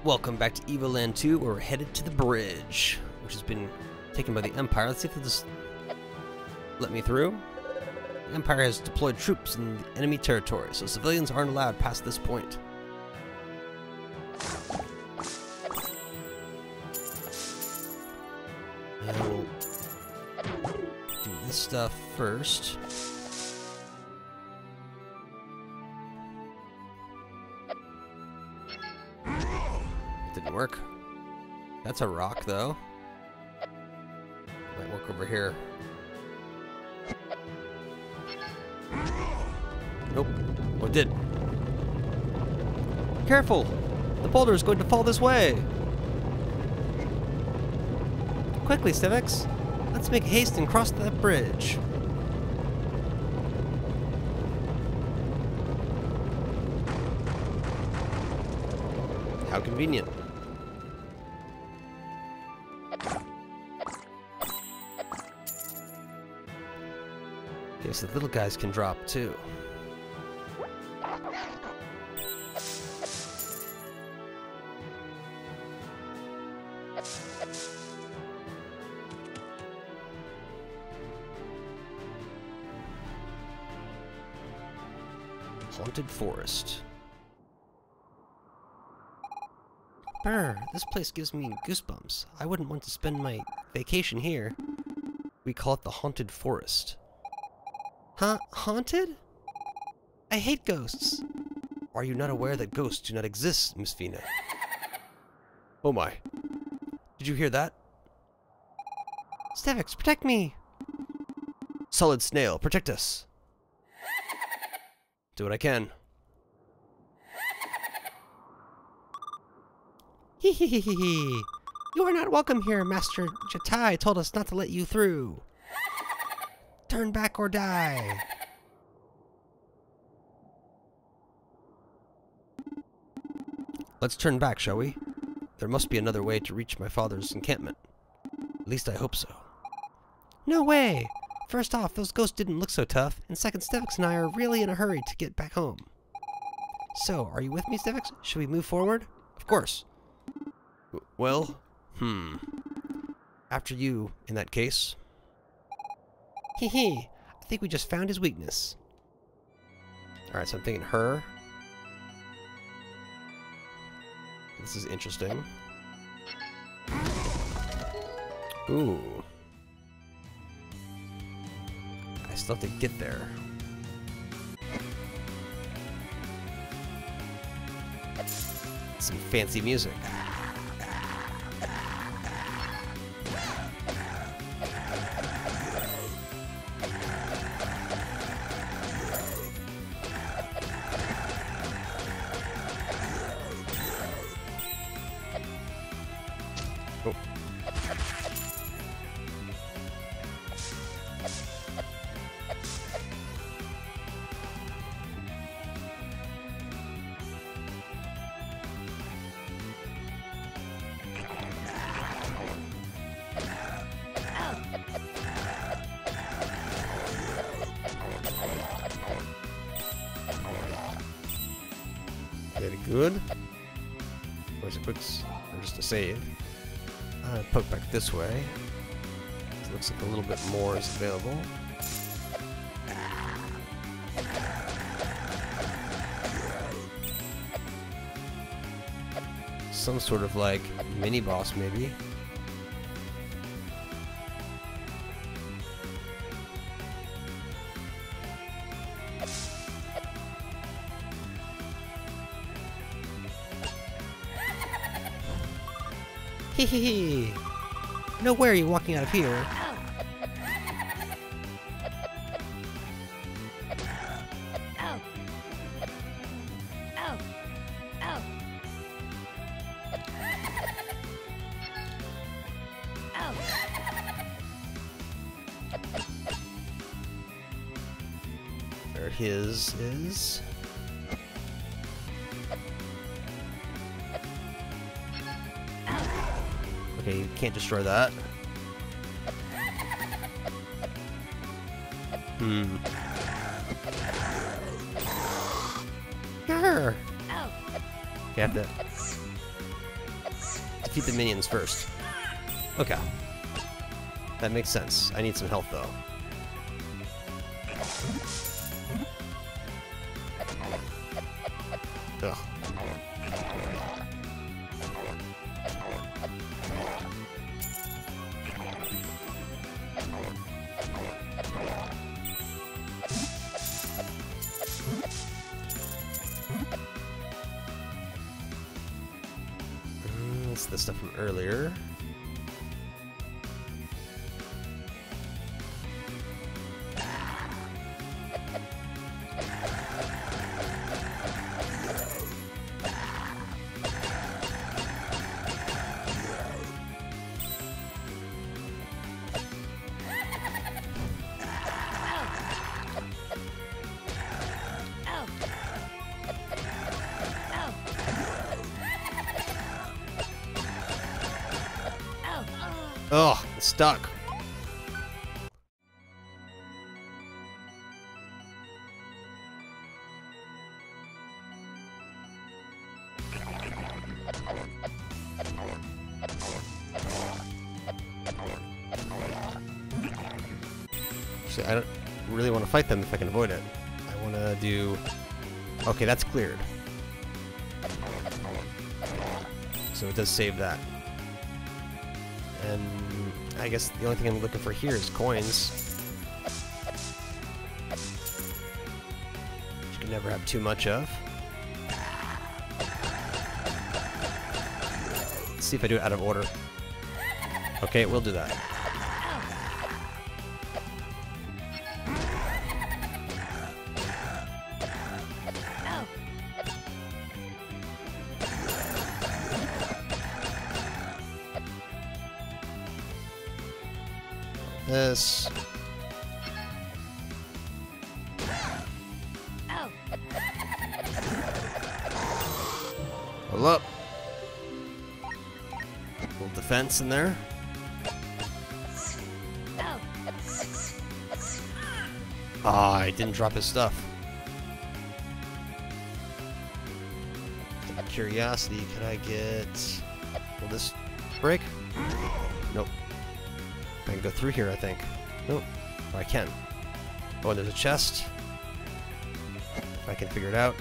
Welcome back to Evoland 2, where we're headed to the bridge, which has been taken by the Empire. Let's see if they'll just let me through. The Empire has deployed troops in the enemy territory, so civilians aren't allowed past this point. And we'll do this stuff first. Didn't work. That's a rock, though. Might work over here. Nope. Oh, it did. Careful! The boulder is going to fall this way! Quickly, Stivix! Let's make haste and cross that bridge. How convenient. Okay, so the little guys can drop too. Haunted Forest. Brr, this place gives me goosebumps. I wouldn't want to spend my vacation here. We call it the Haunted Forest. Huh? Haunted? I hate ghosts. Are you not aware that ghosts do not exist, Miss Fina? Oh my. Did you hear that? Stivix, protect me! Solid Snail, protect us! Do what I can. Hee hee hee hee hee! You are not welcome here, Master Jatai told us not to let you through. Turn back or die. Let's turn back, shall we? There must be another way to reach my father's encampment. At least I hope so. No way! First off, those ghosts didn't look so tough, and second, Stivix and I are really in a hurry to get back home. So, are you with me, Stivix? Should we move forward? Of course. Well, after you, in that case. Hee hee, I think we just found his weakness. Alright, so I'm thinking her. This is interesting. Ooh. I still have to get there. Some fancy music. Oh. Very good. Where's a quick, or just a save? Poke back this way. It looks like a little bit more is available. Some sort of like mini boss, maybe. Hee. No way are you walking out of here. There his is. Okay, you can't destroy that. Grr. You have to defeat the minions first. Okay. That makes sense. I need some health, though. Ugh. That's the stuff from earlier. Ugh, it's stuck. Actually, I don't really want to fight them if I can avoid it. I want to do... Okay, that's cleared. So it does save that. And I guess the only thing I'm looking for here is coins. Which you can never have too much of. Let's see if I do it out of order. Okay, we'll do that. This. Hold up. Little defense in there. Ah, I didn't drop his stuff. Out of curiosity, can I get... Will this break? Nope. I can go through here, I think. Nope. Oh, I can. Oh, and there's a chest. If I can figure it out.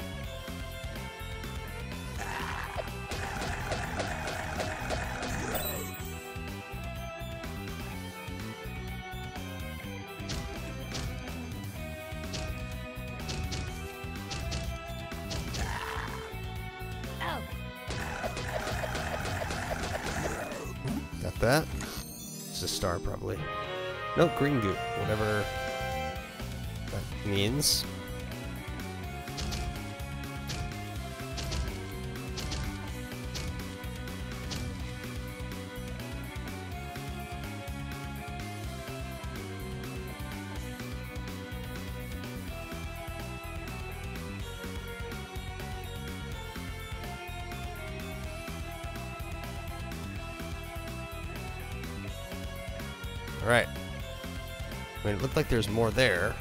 Got that. It's a star, probably. Nope, green goop. Whatever that means. Alright. I mean, it looked like there's more there.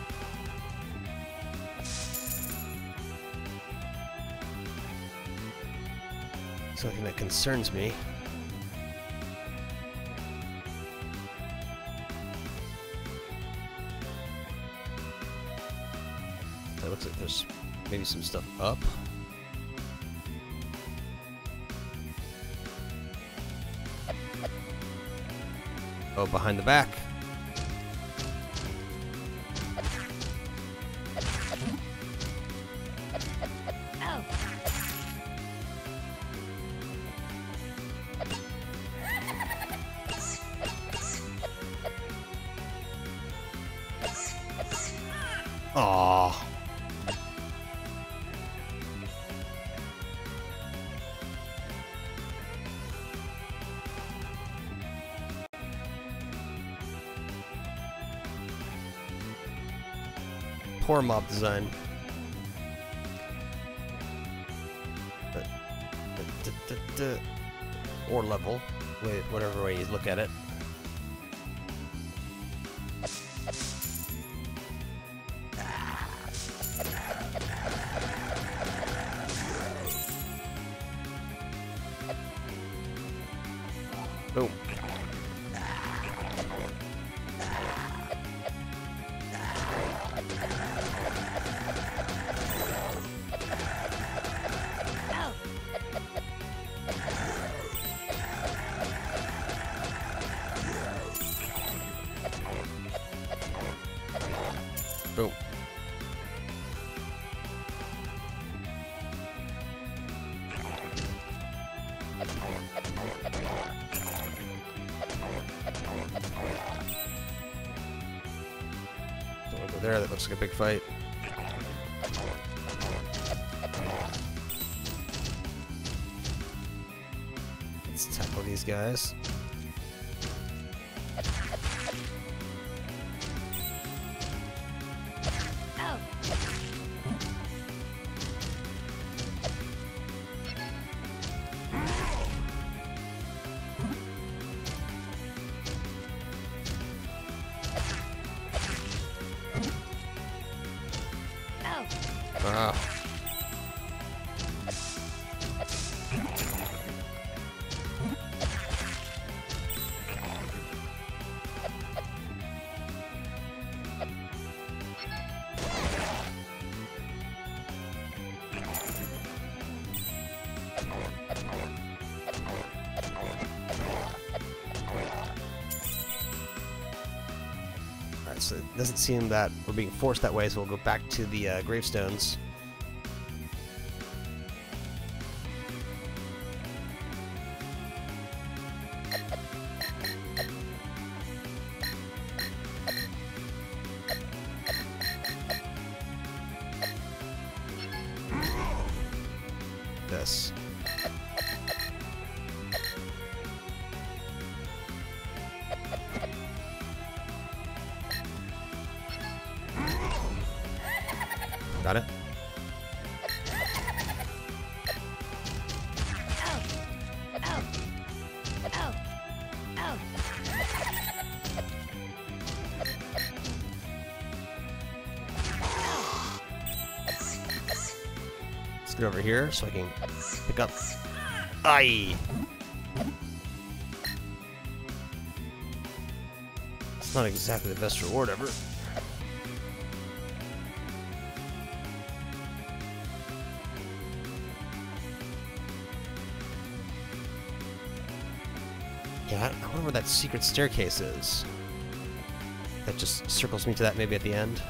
Something that concerns me. That looks like there's maybe some stuff up. Oh, behind the back. Aww. Poor mob design. Or level, whatever way you look at it. Boom. Boom. Don't want to go there, that looks like a big fight. Let's tackle these guys. Wow. Alright, so it doesn't seem that we're being forced that way, so we'll go back to the gravestones. This. Got it? Let's get over here so I can pick up. Aye! It's not exactly the best reward ever. Yeah, I wonder where that secret staircase is. That just circles me to that maybe at the end.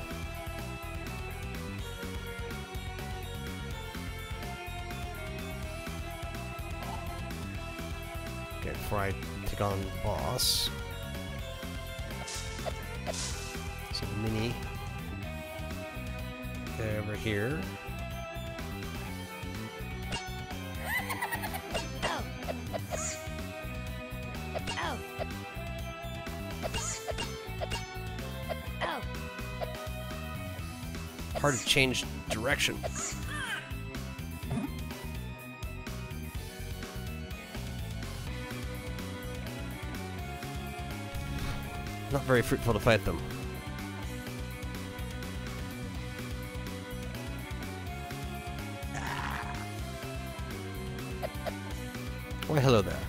Okay, before I take on the boss. So the mini. Okay, over here. Hard to change direction. Not very fruitful to fight them. Why, hello there.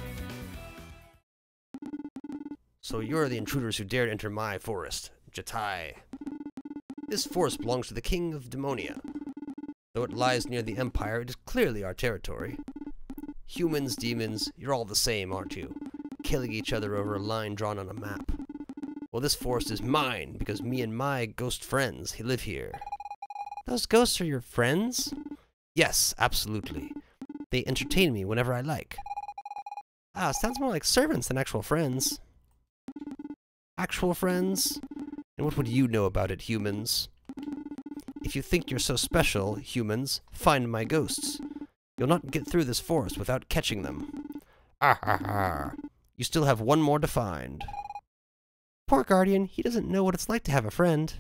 So you're the intruders who dared enter my forest, Jatai. This forest belongs to the King of Demonia. Though it lies near the Empire, it is clearly our territory. Humans, demons, you're all the same, aren't you? Killing each other over a line drawn on a map. Well, this forest is mine, because me and my ghost friends live here. Those ghosts are your friends? Yes, absolutely. They entertain me whenever I like. Ah, sounds more like servants than actual friends. Actual friends? And what would you know about it, humans? If you think you're so special, humans, find my ghosts. You'll not get through this forest without catching them. Ah ha ha. You still have one more to find. Poor Guardian, he doesn't know what it's like to have a friend.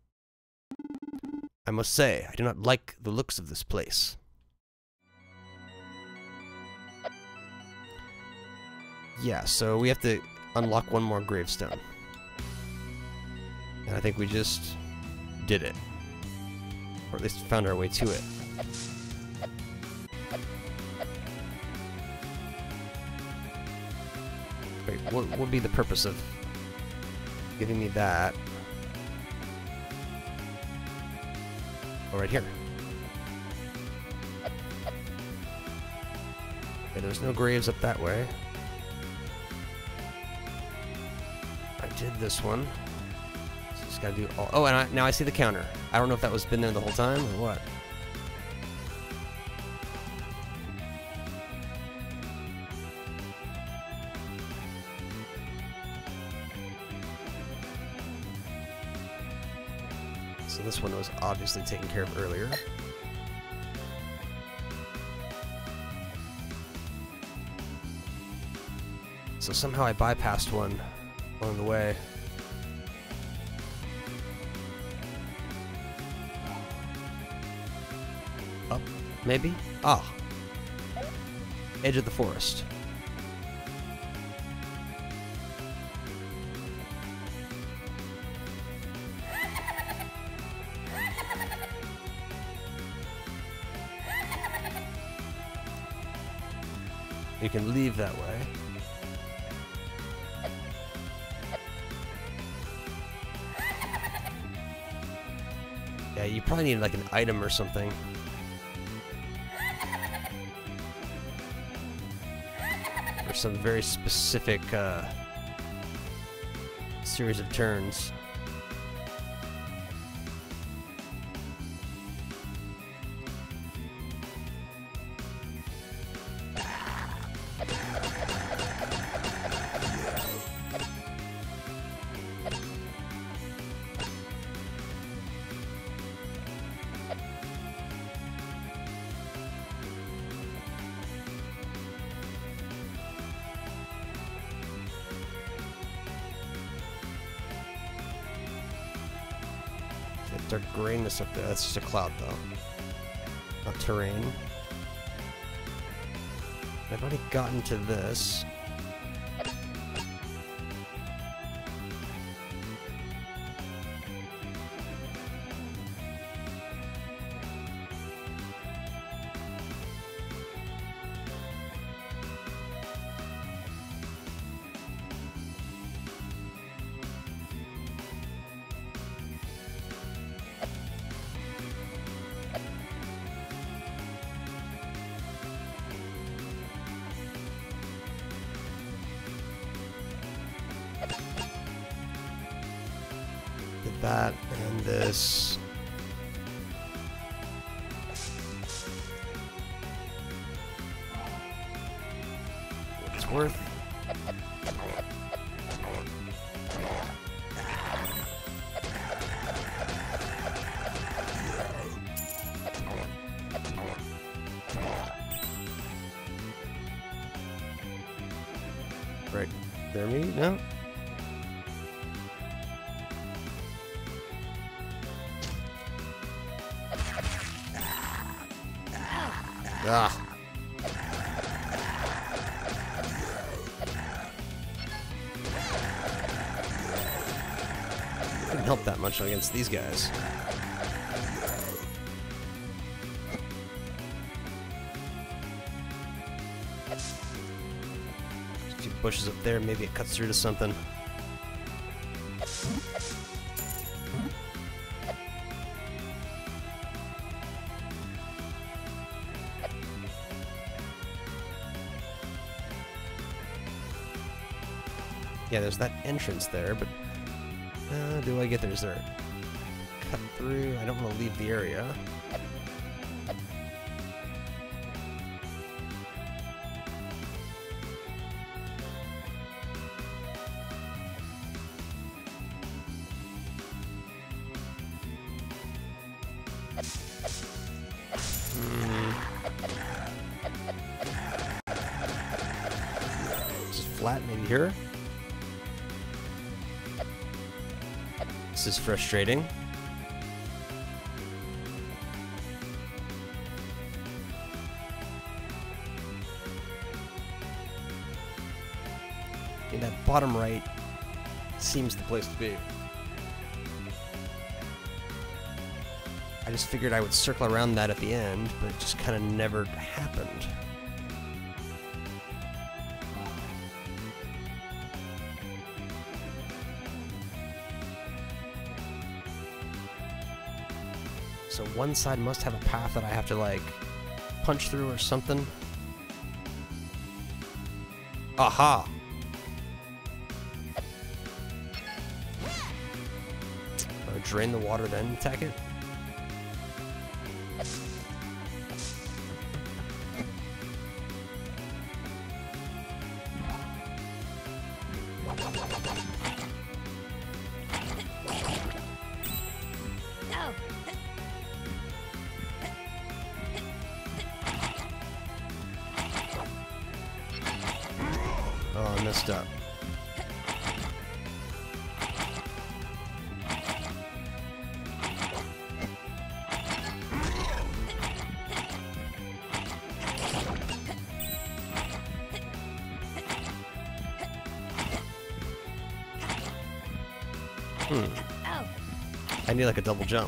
I must say, I do not like the looks of this place. Yeah, so we have to unlock one more gravestone. And I think we just did it. Or at least found our way to it. Wait, what would be the purpose of giving me that? Oh, right here. Okay, there's no graves up that way. I did this one. So just gotta do all... Oh, and now I see the counter. I don't know if that was been there the whole time or what. So this one was obviously taken care of earlier. So somehow I bypassed one along the way. Up, maybe? Ah. Edge of the forest. You can leave that way. Yeah, you probably need like an item or something. Or some very specific series of turns. Dark grayness up there. That's just a cloud, though. Not terrain. I've already gotten to this. That and this. What it's worth. Right there, me? No? Ah. Didn't help that much against these guys. There's 2 bushes up there, maybe it cuts through to something. Yeah, there's that entrance there, but do I get there? Is there a cut through? I don't want to leave the area. Is it flat? Maybe here? This is frustrating. Okay, that bottom right seems the place to be. I just figured I would circle around that at the end, but it just kind of never happened. So one side must have a path that I have to, like, punch through or something. Aha! Drain the water, then attack it? Oh, I messed up. I need like a double jump.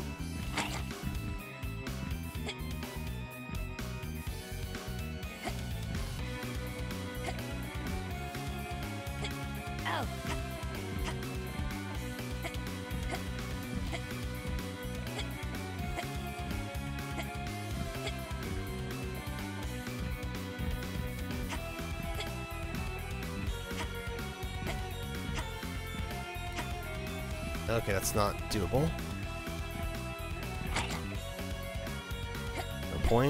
Okay, that's not doable. No point.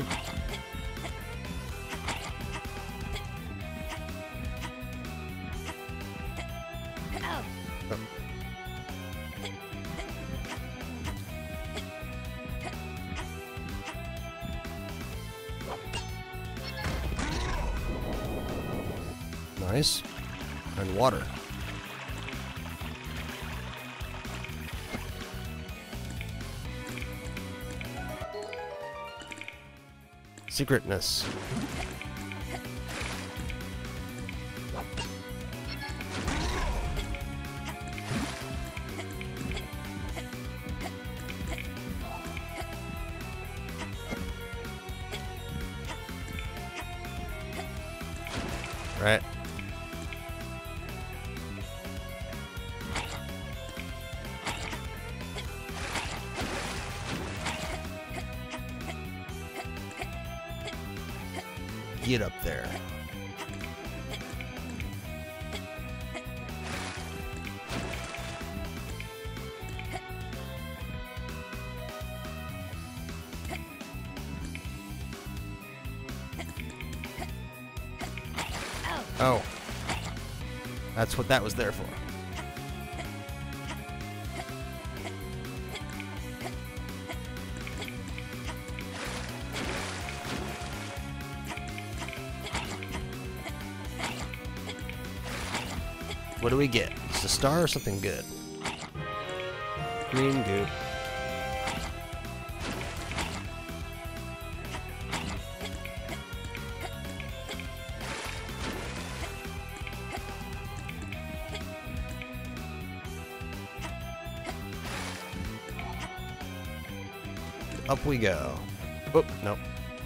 Oh. Nice. And water. Secretness. Right. Get up there. Oh. That's what that was there for. What do we get? Just a star or something good? Green goop. Up we go. Oh, nope.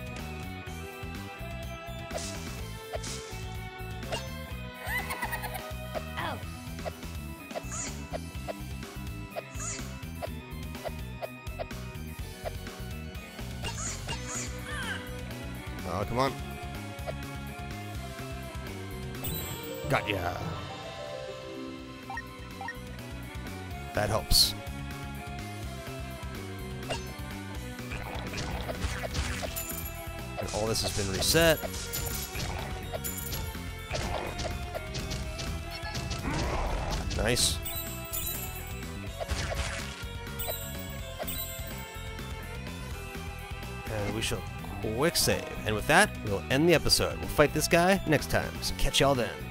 Oh, come on. Got ya. That helps. And all this has been reset. Nice. And we shall quick save. And with that, we'll end the episode. We'll fight this guy next time. So catch y'all then.